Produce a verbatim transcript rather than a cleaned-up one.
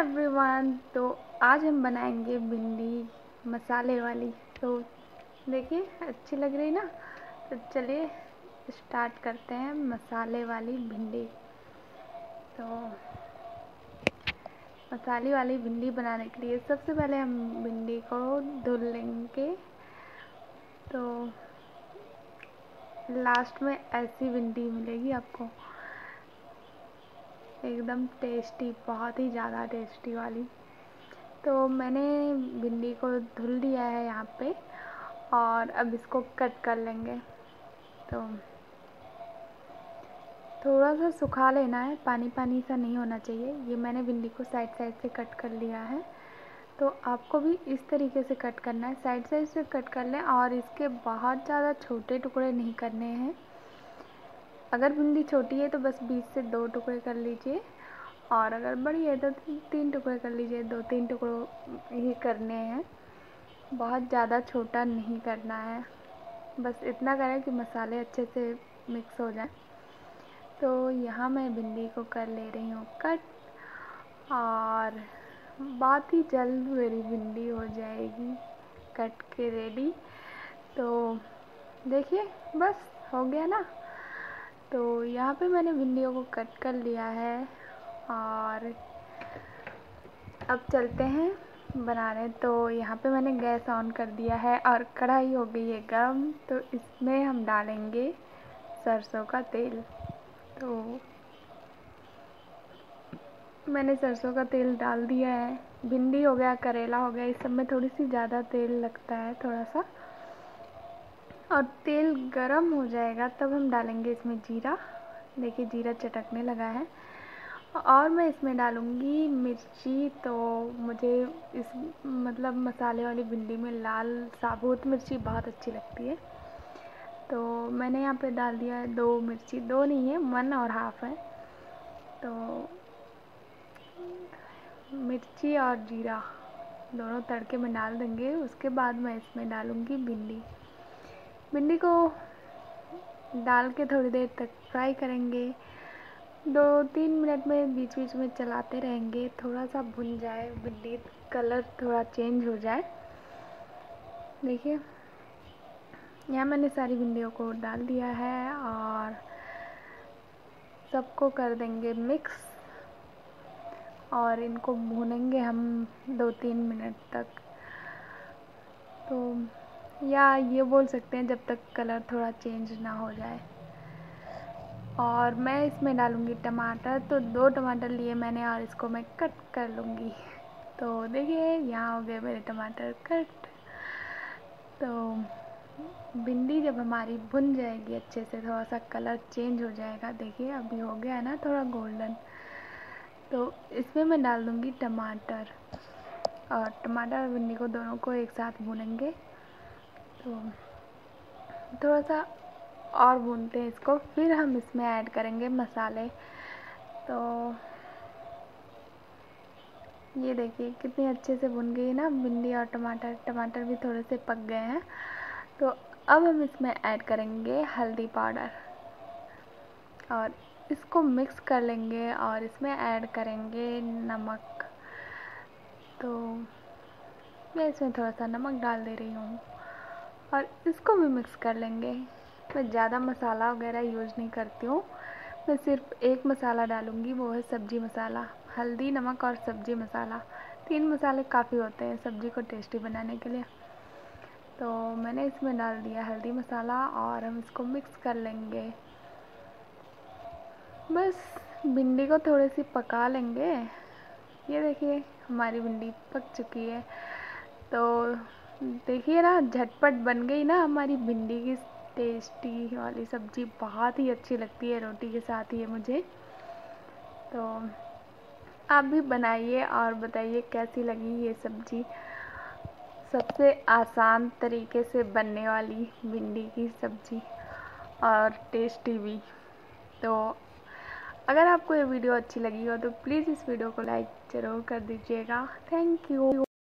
Everyone, तो आज हम बनाएंगे भिंडी मसाले वाली। तो देखिए अच्छी लग रही ना। तो चलिए स्टार्ट करते हैं मसाले वाली भिंडी। तो मसाले वाली भिंडी बनाने के लिए सबसे पहले हम भिंडी को धुल लेंगे। तो लास्ट में ऐसी भिंडी मिलेगी आपको, एकदम टेस्टी, बहुत ही ज़्यादा टेस्टी वाली। तो मैंने भिंडी को धुल लिया है यहाँ पे, और अब इसको कट कर लेंगे। तो थोड़ा सा सुखा लेना है, पानी पानी सा नहीं होना चाहिए। ये मैंने भिंडी को साइड साइड से कट कर लिया है। तो आपको भी इस तरीके से कट करना है, साइड साइड से कट कर लें, और इसके बहुत ज़्यादा छोटे टुकड़े नहीं करने हैं। अगर भिंडी छोटी है तो बस बीच से दो टुकड़े कर लीजिए, और अगर बड़ी है तो तीन टुकड़े कर लीजिए। दो तीन टुकड़ों ही करने हैं, बहुत ज़्यादा छोटा नहीं करना है। बस इतना करें कि मसाले अच्छे से मिक्स हो जाए। तो यहाँ मैं भिंडी को कर ले रही हूँ कट, और बहुत ही जल्द मेरी भिंडी हो जाएगी कट के रेडी। तो देखिए बस हो गया ना। तो यहाँ पे मैंने भिंडियों को कट कर लिया है, और अब चलते हैं बनाने। तो यहाँ पे मैंने गैस ऑन कर दिया है और कढ़ाई हो गई है गर्म। तो इसमें हम डालेंगे सरसों का तेल। तो मैंने सरसों का तेल डाल दिया है। भिंडी हो गया, करेला हो गया, इस सब में थोड़ी सी ज़्यादा तेल लगता है थोड़ा सा। और तेल गरम हो जाएगा तब हम डालेंगे इसमें जीरा। देखिए जीरा चटकने लगा है। और मैं इसमें डालूँगी मिर्ची। तो मुझे इस मतलब मसाले वाली भिंडी में लाल साबुत मिर्ची बहुत अच्छी लगती है। तो मैंने यहाँ पे डाल दिया है दो मिर्ची, दो नहीं है, वन और हाफ है। तो मिर्ची और जीरा दोनों तड़के में डाल देंगे। उसके बाद मैं इसमें डालूँगी भिंडी। भिंडी को डाल के थोड़ी देर तक फ्राई करेंगे। दो तीन मिनट में बीच बीच में चलाते रहेंगे, थोड़ा सा भुन जाए भिंडी, कलर थोड़ा चेंज हो जाए। देखिए यहाँ मैंने सारी भिंडियों को डाल दिया है, और सबको कर देंगे मिक्स, और इनको भूनेंगे हम दो तीन मिनट तक। तो या ये बोल सकते हैं जब तक कलर थोड़ा चेंज ना हो जाए। और मैं इसमें डालूँगी टमाटर। तो दो टमाटर लिए मैंने, और इसको मैं कट कर लूँगी। तो देखिए यहाँ हो गए मेरे टमाटर कट। तो भिंडी जब हमारी भुन जाएगी अच्छे से, थोड़ा सा कलर चेंज हो जाएगा, देखिए अभी हो गया है ना थोड़ा गोल्डन। तो इसमें मैं डाल दूँगी टमाटर, और टमाटर और भिंडी को दोनों को एक साथ भूनेंगे। तो थोड़ा सा और भूनते हैं इसको, फिर हम इसमें ऐड करेंगे मसाले। तो ये देखिए कितनी अच्छे से भुन गई ना भिंडी और टमाटर। टमाटर भी थोड़े से पक गए हैं। तो अब हम इसमें ऐड करेंगे हल्दी पाउडर, और इसको मिक्स कर लेंगे, और इसमें ऐड करेंगे नमक। तो मैं इसमें थोड़ा सा नमक डाल दे रही हूँ, और इसको भी मिक्स कर लेंगे। मैं ज़्यादा मसाला वगैरह यूज़ नहीं करती हूँ, मैं सिर्फ एक मसाला डालूँगी, वो है सब्ज़ी मसाला। हल्दी, नमक और सब्ज़ी मसाला, तीन मसाले काफ़ी होते हैं सब्ज़ी को टेस्टी बनाने के लिए। तो मैंने इसमें डाल दिया हल्दी मसाला, और हम इसको मिक्स कर लेंगे। बस भिंडी को थोड़ी सी पका लेंगे। ये देखिए हमारी भिंडी पक चुकी है। तो देखिए ना, झटपट बन गई ना हमारी भिंडी की टेस्टी वाली सब्ज़ी। बहुत ही अच्छी लगती है रोटी के साथ ये मुझे। तो आप भी बनाइए और बताइए कैसी लगी ये सब्ज़ी। सबसे आसान तरीके से बनने वाली भिंडी की सब्ज़ी, और टेस्टी भी। तो अगर आपको ये वीडियो अच्छी लगी हो तो प्लीज़ इस वीडियो को लाइक ज़रूर कर दीजिएगा। Thank you.